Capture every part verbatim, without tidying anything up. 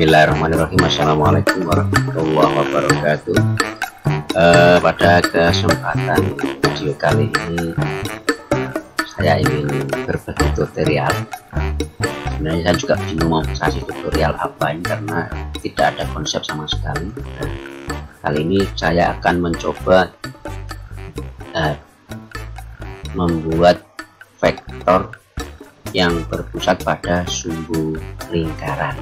Bismillahirrahmanirrahim. Assalamualaikum warahmatullahi wabarakatuh. Uh, pada kesempatan video kali ini saya ingin berbagi tutorial. Sebenarnya saya juga bingung mau kasih tutorial apa ini karena tidak ada konsep sama sekali. Nah, kali ini saya akan mencoba uh, membuat vektor yang berpusat pada sumbu lingkaran.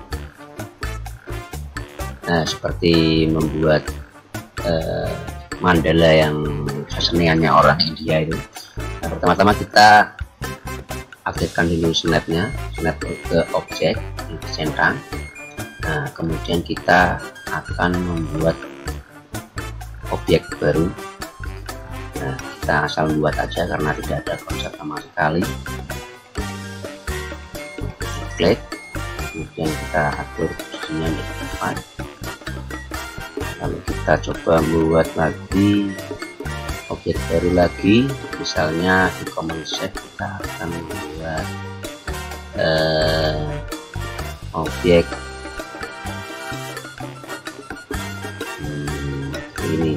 Nah, seperti membuat uh, mandala yang keseniannya orang India itu. Nah, pertama-tama kita aktifkan dulu snapnya, snap ke objek di sentra. Nah, kemudian kita akan membuat objek baru. Nah, kita asal buat aja karena tidak ada konsep sama sekali. Klik, kemudian kita atur posisinya di tempat. Lalu kita coba membuat lagi objek baru lagi, misalnya di command set kita akan membuat eh, objek hmm, ini.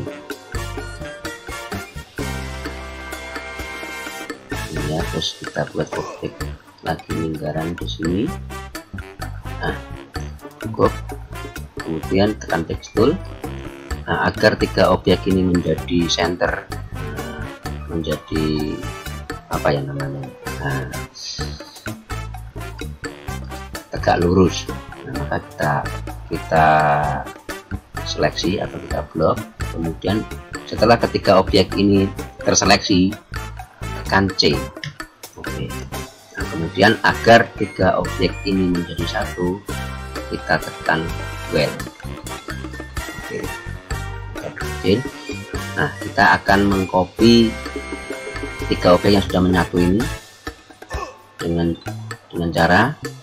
Ya, terus kita buat objek lagi lingkaran di sini. Nah, cukup. Kemudian tekan text tool. Nah, agar tiga objek ini menjadi center, menjadi apa yang namanya, nah, tegak lurus. Nah, maka kita kita seleksi atau kita blok. Kemudian setelah ketiga objek ini terseleksi, tekan C. Oke. Nah, kemudian agar tiga objek ini menjadi satu, kita tekan well. Oke. Nah, kita akan mengcopy tiga objek yang sudah menyatu ini dengan dengan cara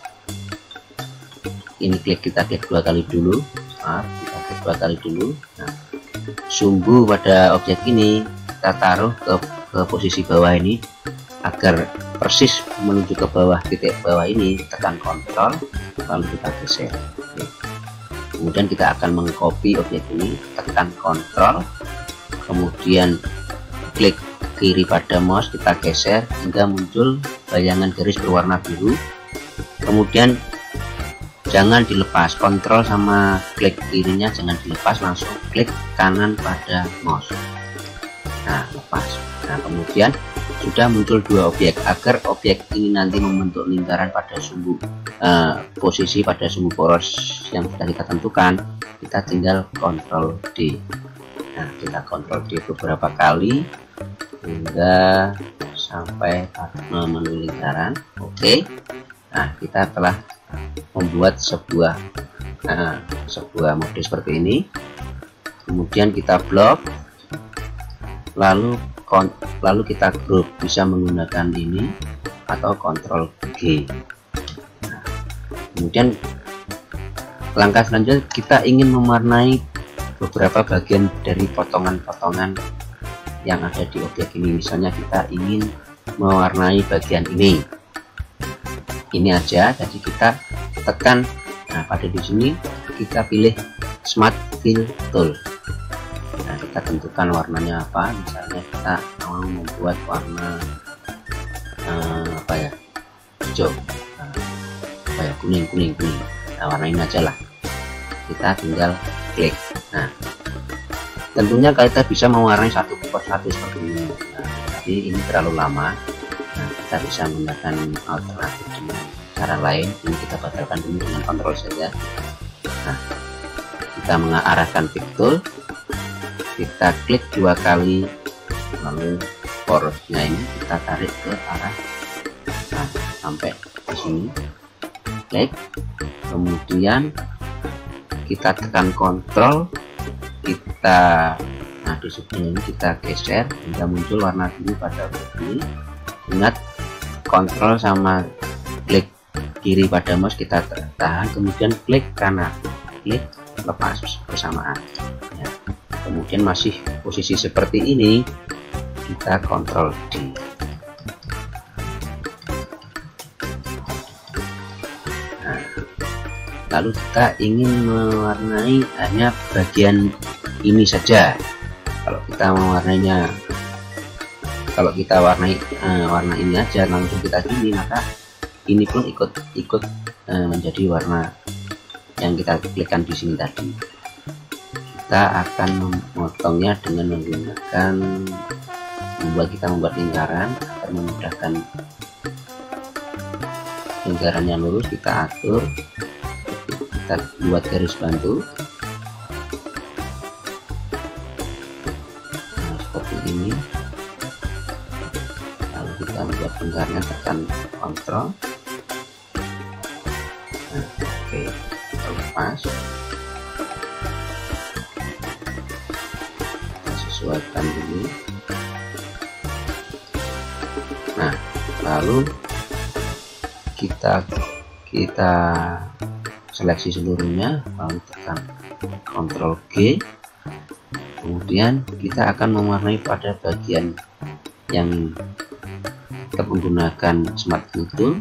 ini, klik kita klik dua kali dulu. Maaf, kita klik dua kali dulu. Nah, sumbu pada objek ini kita taruh ke, ke posisi bawah ini agar persis menuju ke bawah titik bawah ini. Tekan kontrol lalu kita geser. Oke. Kemudian kita akan mengcopy objek ini, tekan kontrol, kemudian klik kiri pada mouse, kita geser hingga muncul bayangan garis berwarna biru. Kemudian jangan dilepas, kontrol sama klik kirinya jangan dilepas, langsung klik kanan pada mouse. Nah, lepas. Nah, kemudian sudah muncul dua objek. Agar objek ini nanti membentuk lingkaran pada sumbu uh, posisi pada sumbu poros yang sudah kita tentukan, kita tinggal kontrol D. Nah, kita kontrol D beberapa kali hingga sampai pada menu lingkaran. Oke. Nah, kita telah membuat sebuah uh, sebuah mode seperti ini. Kemudian kita blok, lalu lalu kita group, bisa menggunakan ini atau kontrol G. Nah, kemudian langkah selanjutnya kita ingin mewarnai beberapa bagian dari potongan-potongan yang ada di objek ini. Misalnya kita ingin mewarnai bagian ini ini aja, jadi kita tekan. Nah, pada di sini kita pilih Smart Fill Tool. Nah, kita tentukan warnanya apa. Misalnya kita mau membuat warna eh, apa ya, hijau, nah, apa ya, kuning kuning kuning. Nah, warnain aja lah. Kita tinggal klik. Nah, tentunya kita bisa mewarnai satu per satu seperti ini. Nah, tapi ini terlalu lama. Nah, kita bisa menggunakan alternatif dengan cara lain. Ini kita batalkan dulu dengan kontrol saja. Nah, kita mengarahkan pick tool, kita klik dua kali, lalu porosnya ini kita tarik ke arah, nah, sampai di sini. Klik, kemudian kita tekan kontrol, kita nah di sini kita geser hingga muncul warna biru pada objek ini. Ingat, kontrol sama klik kiri pada mouse kita tahan, kemudian klik kanan, klik lepas bersamaan. Ya. Kemudian masih posisi seperti ini, kita kontrol D. Nah, lalu kita ingin mewarnai hanya bagian ini saja. Kalau kita mewarnainya, kalau kita warnai uh, warna ini aja langsung kita gini, maka ini pun ikut ikut uh, menjadi warna yang kita klikkan di sini tadi. Kita akan memotongnya dengan menggunakan membuat kita membuat lingkaran agar memudahkan lingkaran yang lurus. Kita atur, kita buat garis bantu nah, seperti ini, lalu kita membuat lingkarannya, tekan kontrol. Nah, oke, kita lepas, kita sesuaikan dulu. Nah, lalu kita kita seleksi seluruhnya, lalu tekan kontrol G. Kemudian kita akan mewarnai pada bagian yang kita menggunakan smart filter.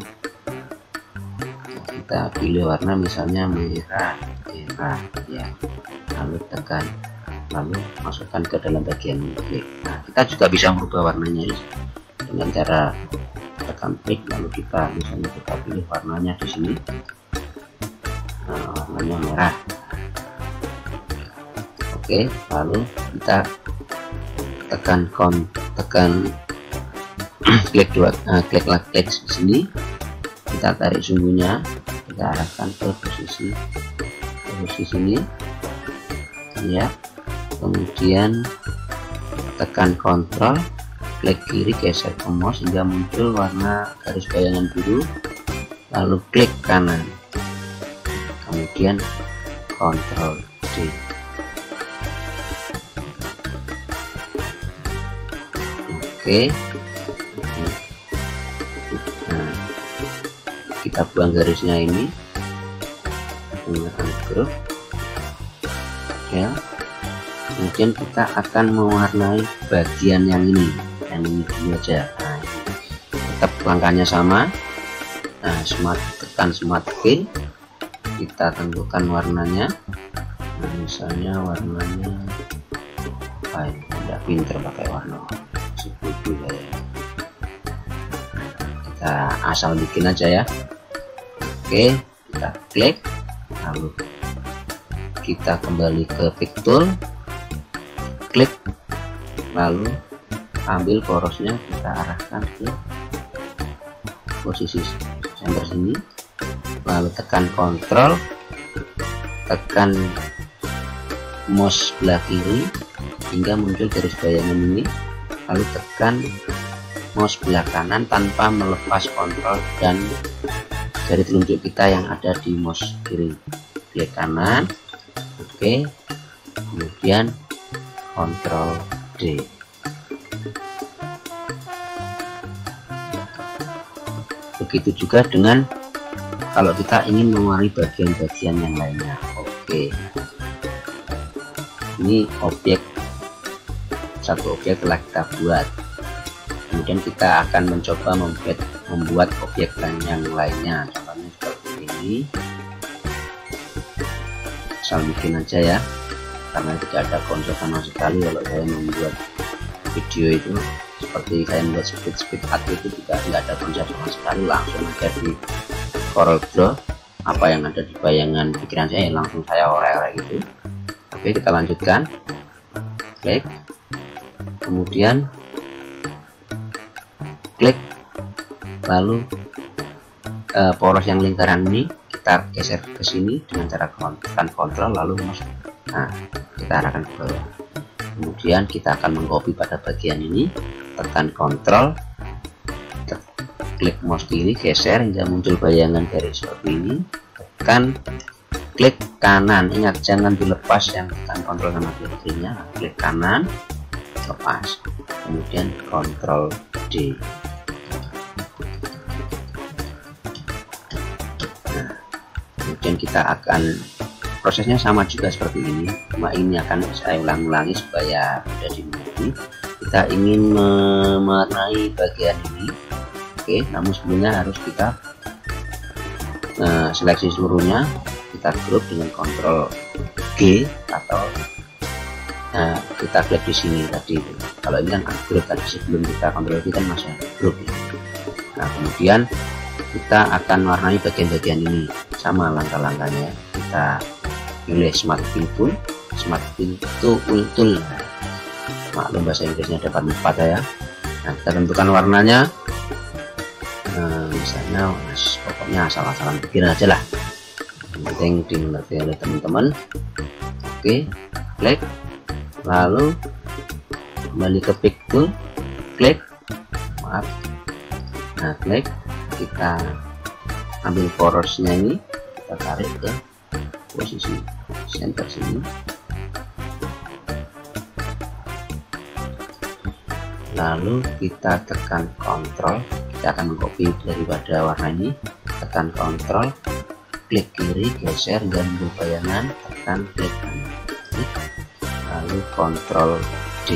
Kita pilih warna misalnya merah, merah ya, lalu tekan, lalu masukkan ke dalam bagian klik. Nah, kita juga bisa merubah warnanya dengan cara tekan klik, lalu kita misalnya kita pilih warnanya di sini. Nah, warnanya merah. Oke, lalu kita tekan kon tekan klik dua uh, klik lagi klik di sini, kita tarik sumbunya, kita arahkan ke posisi ke posisi sini ya. Kemudian tekan kontrol, klik kiri, geser ke mouse hingga muncul warna garis bayangan biru, lalu klik kanan, kemudian kontrol D. Oke, nah, kita buang garisnya ini menggunakan grup ya. Kemudian kita akan mewarnai bagian yang ini, yang ini dulu aja. Nah, tetap langkahnya sama. Nah, smart tekan smart key, kita tentukan warnanya. Nah, misalnya warnanya apa ini? Tidak pinter pakai warna seperti ya. Kita asal bikin aja ya. Oke, kita klik, lalu kita kembali ke pick tool, klik, lalu ambil porosnya, kita arahkan ke posisi center sini, lalu tekan kontrol, tekan mouse sebelah kiri hingga muncul garis bayangan ini, lalu tekan mouse sebelah kanan tanpa melepas kontrol dan jari telunjuk kita yang ada di mouse kiri. Klik kanan, oke, kemudian kontrol D. Begitu juga dengan kalau kita ingin mewarnai bagian-bagian yang lainnya. Oke, ini objek, satu objek telah kita buat. Kemudian kita akan mencoba membuat membuat objek lain yang lainnya. Contohnya seperti ini. Asal bikin aja ya, karena tidak ada konsep sama sekali. Kalau saya membuat video itu seperti saya membuat speed speed art itu juga tidak ada konsep sama sekali, langsung aja di Corel Draw, apa yang ada di bayangan pikiran saya langsung saya orek-orek gitu. Oke, kita lanjutkan, klik, kemudian klik, lalu uh, poros yang lingkaran ini kita geser ke sini dengan cara tekan kontrol, lalu mouse, nah kita arahkan ke bawah. Kemudian kita akan mengcopy pada bagian ini, tekan kontrol, klik mouse kiri, geser hingga muncul bayangan garis seperti ini, tekan klik kanan, ingat jangan dilepas yang tekan kontrol sama klik kirinya, klik kanan, lepas, kemudian kontrol D. Nah, kemudian kita akan prosesnya sama juga seperti ini, cuma ini akan saya ulang-ulangi supaya mudah dimengerti. Kita ingin mewarnai bagian ini, oke, namun sebelumnya harus kita uh, seleksi seluruhnya. kita grup dengan kontrol G atau nah, kita klik di sini tadi. Kalau ini kan grup tadi, sebelum kita kontrol G kan masih ada grup ini. Nah kemudian kita akan warnai bagian-bagian ini sama langkah-langkahnya. Kita pilih Smart Fill Tool, Smart Fill Tool, tool. Maklum bahasa Inggrisnya dapat empat ya. Nah kita tentukan warnanya. Nah, misalnya mas, pokoknya asal-asalan bikin aja lah, yang penting dimengerti oleh teman-teman. Oke, klik, lalu kembali ke pick tool, klik, maaf, nah klik, kita ambil porosnya ini, kita tarik ke posisi center sini, lalu kita tekan Ctrl. Kita akan mengcopy daripada warna ini, tekan Ctrl, klik kiri, geser dan berbayangan, tekan klik kanan, klik, lalu Ctrl D.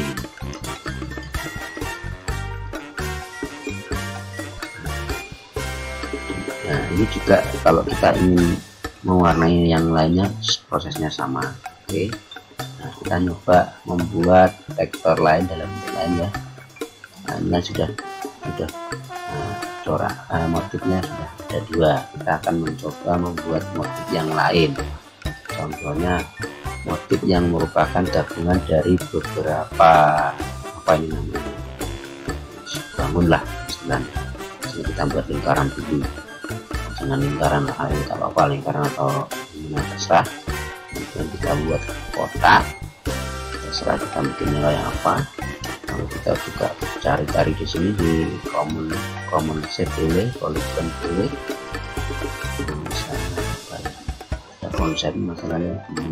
Nah ini juga kalau kita ingin mewarnai yang lainnya prosesnya sama. Oke, nah kita nyoba membuat vektor lain dalam bentuk lain ya. Nah ini kan sudah sudah corak uh, motifnya sudah ada dua. Kita akan mencoba membuat motif yang lain, contohnya motif yang merupakan gabungan dari beberapa apa ini namanya, bangunlah istilahnya. Jadi kita buat lingkaran dulu, jangan lingkaran lah, kalau apa lingkaran atau ini terserah. Kemudian kita buat kotak, terserah kita bikin nilai apa. Lalu kita juga cari-cari di sini di common common shape boleh, polygon boleh. Nah, misalnya ada konsep masalahnya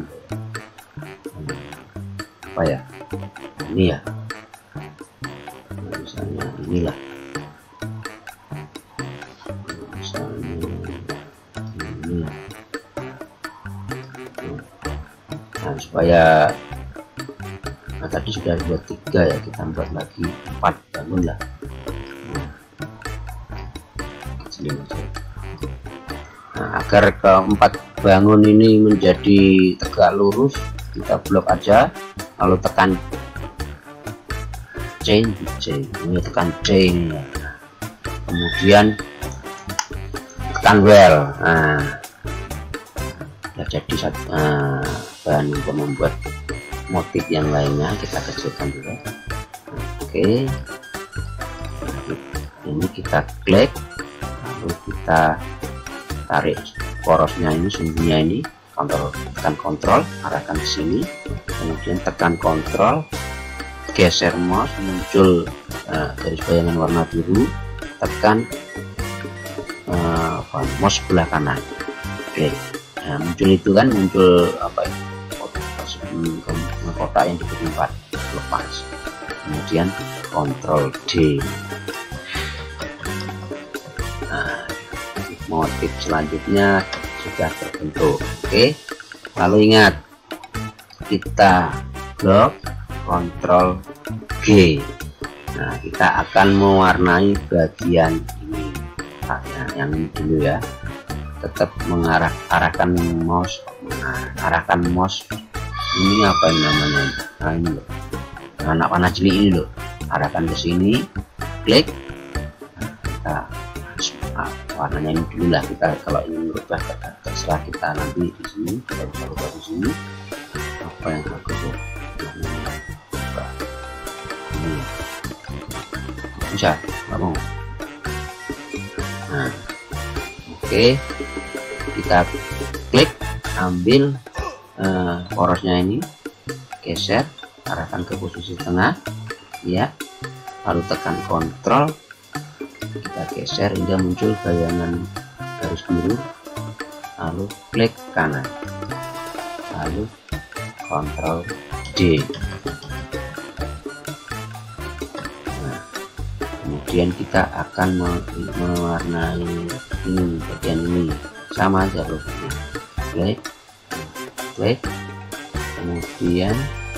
apa ya, ini ya, nah, misalnya inilah, misalnya ini. Nah supaya nah, tadi sudah buat tiga ya, kita buat lagi empat bangun lah. Nah, agar keempat bangun ini menjadi tegak lurus, kita blok aja, lalu tekan change, change. Ini tekan change ya. Kemudian tekan well. Nah, ya jadi satu nah, bahan untuk membuat motif yang lainnya kita kecilkan dulu. Oke, ini kita klik, lalu kita tarik porosnya ini, sumbunya ini, kontrol, tekan kontrol, arahkan ke sini, kemudian tekan kontrol, geser mouse, muncul uh, garis bayangan warna biru, tekan uh, mouse sebelah kanan, oke. Nah, muncul itu kan muncul apa ya, kotak yang diberi empat, lepas, kemudian kontrol D. Nah, motif selanjutnya sudah terbentuk. Oke, lalu ingat kita blok kontrol G. Nah kita akan mewarnai bagian ini. Nah, yang ini dulu ya, tetap mengarah arahkan mouse, nah, arahkan mouse ini apa yang namanya, nah ini loh, anak panah cilik ini loh, arahkan ke sini, klik. Nah, kita nah, warnanya ini dulu lah, kita kalau ingin merubah terserah kita nanti di sini, kita bisa rubah di sini apa yang bagus ya, ini bisa nggak mau. Nah oke, okay. Kita klik, ambil uh, porosnya ini, geser, arahkan ke posisi tengah ya, lalu tekan kontrol, kita geser hingga muncul bayangan garis biru, lalu klik kanan, lalu kontrol D. Nah, kemudian kita akan mewarnai ini, bagian ini sama aja loh, klik klik, kemudian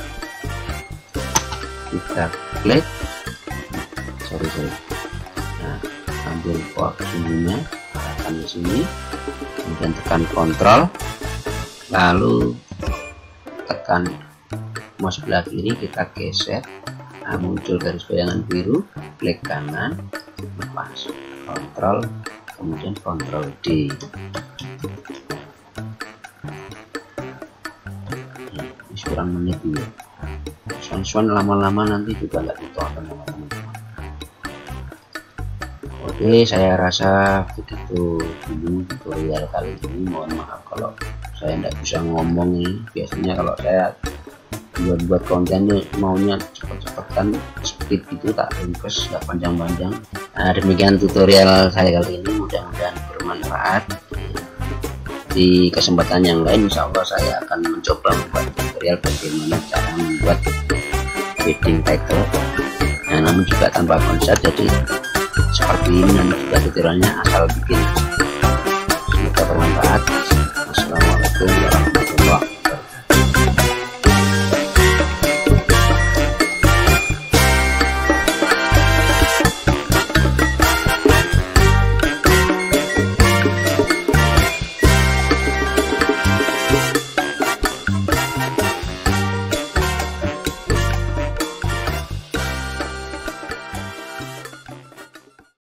kita klik, sorry sorry nah, ambil porsinya, arahkan ke sini, kemudian tekan kontrol, lalu tekan mouse sebelah kiri, kita geser. Nah, muncul garis bayangan biru, klik kanan, lepas, kontrol, kemudian kontrol D. Nah, ini kurang menit ya. Sound-sound lama-lama nanti juga nggak ditonton sama teman-teman. Oke, saya rasa begitu dulu tutorial kali ini. Mohon maaf kalau saya tidak bisa ngomong nih. Biasanya kalau saya buat-buat kontennya maunya cepet-cepet kan, speed itu tak ringkas, nggak panjang-panjang. Nah, demikian tutorial saya kali ini, mudah-mudahan bermanfaat. Di kesempatan yang lain insya Allah saya akan mencoba membuat tutorial bagaimana cara membuat wedding title, nah namun juga tanpa konsep, jadi seperti ini nanti juga tutorialnya asal bikin.